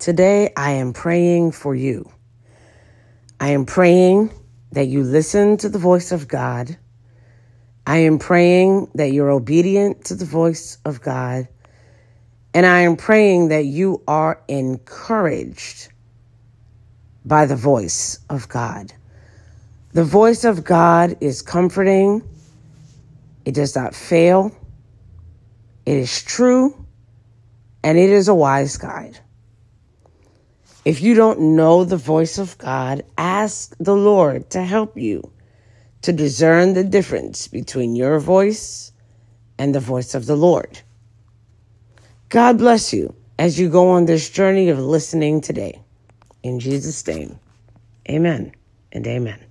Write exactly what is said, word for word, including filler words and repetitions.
Today, I am praying for you. I am praying that you listen to the voice of God. I am praying that you're obedient to the voice of God. And I am praying that you are encouraged by the voice of God. The voice of God is comforting. It does not fail. It is true. And it is a wise guide. If you don't know the voice of God, ask the Lord to help you to discern the difference between your voice and the voice of the Lord. God bless you as you go on this journey of listening today. In Jesus' name, amen and amen.